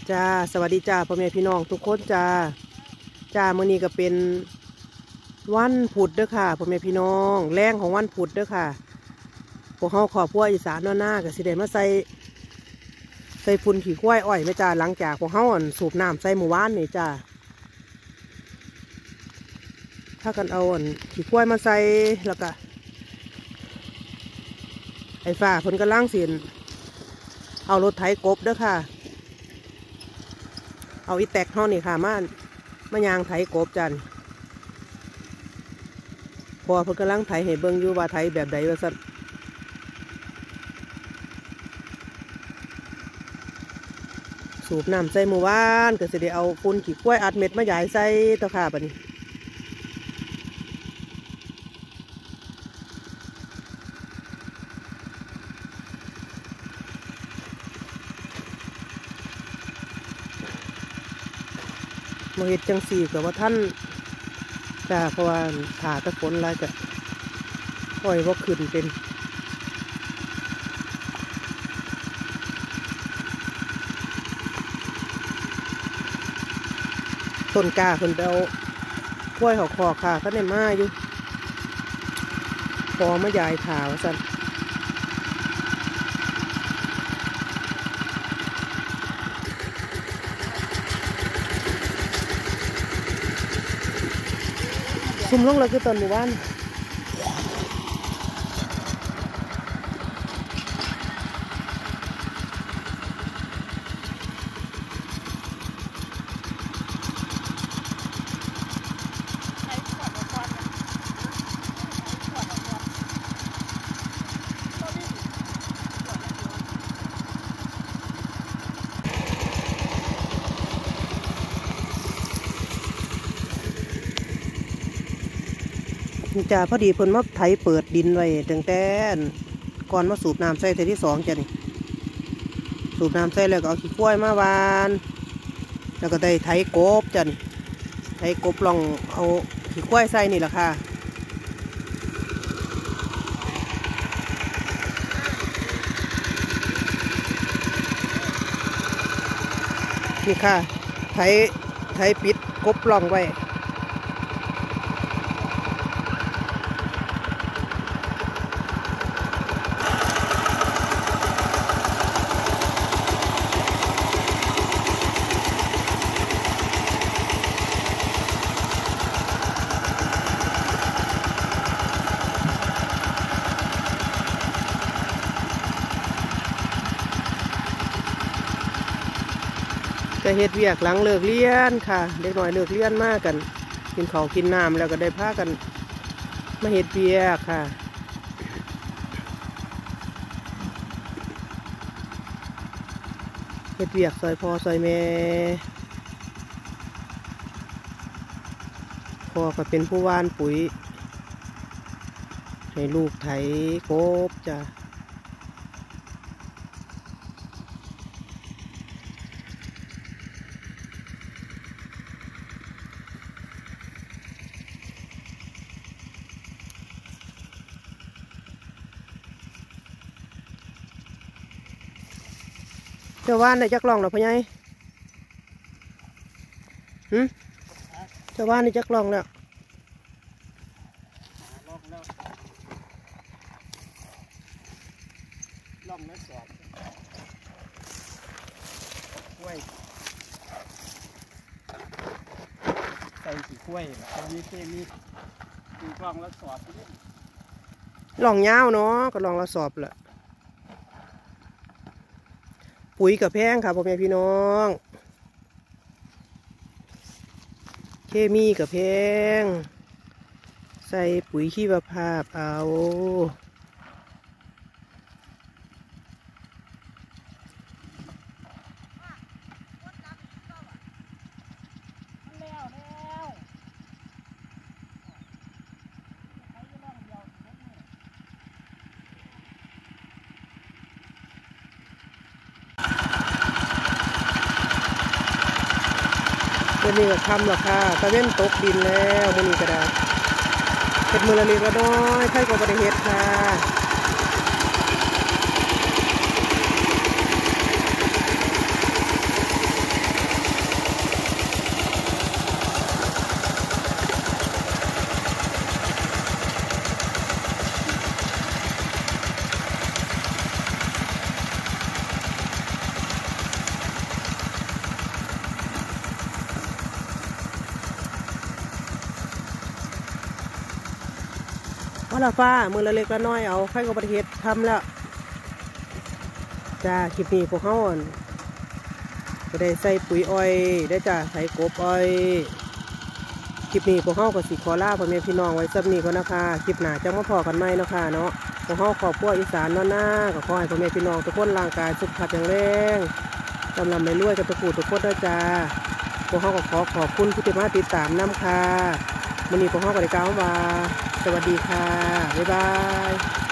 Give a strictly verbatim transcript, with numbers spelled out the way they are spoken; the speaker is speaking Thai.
จ้าสวัสดีจ้าพ่อแม่พี่น้องทุกคนจ้าจ้ามื้อนี้ก็เป็นวันพุธเด้อค่ะพ่อแม่พี่น้องแรงของวันพุธเด้อค่ะพวกเฮาครอบครัวอีสานน้อหน้าก็สิได้มาใส่ใส่ฝุ่นขี้ควายอ้อยแม่จ้าหลังจากพวกเฮาอั่นสูบน้ำใส่หมู่บ้านนี่จ้าถ้ากันเอาอั่นขี้ควายมาใส่แล้วก็ไอ้ฝ้าเพิ่นกำลังสิเอารถไถกบเด้อค่ะเอาอีแตกห้องนี่ค่ะมามายางไถกบจันพอเพิ่นกำลังไถให้เบิ่งอยู่ว่าไถแบบใดว่าซั่นสูบน้ำใส่หมู่บ้านก็สิได้เอาฝุ่นขี้ควายอัดเม็ดมาใหญ่ใส่ตะค่ะบัดนี้มาเฮ็ดจังสี่กับว่าท่านจ้าเพราะว่าถ่าตะฝนอะไรจะค่อยว่าขึ้นเป็นต้นกาเพิ่นไปเอากล้วยหอกคอค่ะเขาได้มาอยู่พอมาใหญ่ถ่าว่าสั่นซุ่มลงแล้วคือตอนหมู่บ้านจ้าพอดีเพิ่นมาไถเปิดดินไว้ตั้งแต่ก่อนมาสูบน้ำใส่เทที่สองจ้ะนี่สูบน้ำใส่แล้วก็เอาขี้ควายมาวานแล้วก็ได้ไถกบจ้ะนี่ไถกบลองเอาขี้ควายใส่นี่แหละค่ะนี่ค่ะไถไถปิดกบลองไว้จะเฮ็ดเวียกหลังเลิกเรียนค่ะเด็กหน่อยเลิกเรียนมากกันกินข้าวกินน้ำแล้วก็ได้พากันมาเฮ็ดเวียกค่ะเฮ็ดเวียกซอยพ่อซอยแม่พ่อก็เป็นผู้ว่านปุ๋ยให้ลูกไถกบจ้ะเจ้าว่านในจักรลองหรอพ่อใหญ่หืมเจ้าว่านในจักรลองแล้วล่องแล้วสอบกล้วยใส่สีกล้วยอันนี้เคมีตีกล่องแล้วสอบลองยาวเนาะก็ลองแล้วสอบแหละปุ๋ยกับแพงค่ะพ่อแม่พี่น้องเคมีกับแพงใส่ปุ๋ยขี้มะพร้าวเอาวันนี้ก็ทำหรอกค่ะตะเว้นตกดินแล้ววันนี้ก็ได้เห็ดมือละเล็กละน้อยใครก็บริเฮ็ดค่ะ เละฟ้ามือละเล็กละน้อยเอาใครก็ประเทศทำแล้วจ้าคลิปนี้พวกเขาก็ได้ใส่ปุ๋ยอ้อยได้จ้าใส่กบอ้อยคลิปนี้พวกเขาก็สิขอลาพ่อแม่พี่น้องไว้สักนี้ก็นะคะคลิปหน้าจะมาพอกันไหมเนาะค่ะเนาะพวกเขาขอบครัวอีสานน้อหน้าก็ขอให้พ่อแม่พี่น้องทุกคนร่างกายสุขภาพแข็งแรงกำลังไม่รวยกับตะกูทุกคนด้วยจ้าพวกเขาก็ขอขอบคุณผู้ติดมาติดตามน้ำค่ะวันนี้พวกเขาก็ได้กล่าวว่าสวัสดีค่ะบ๊ายบาย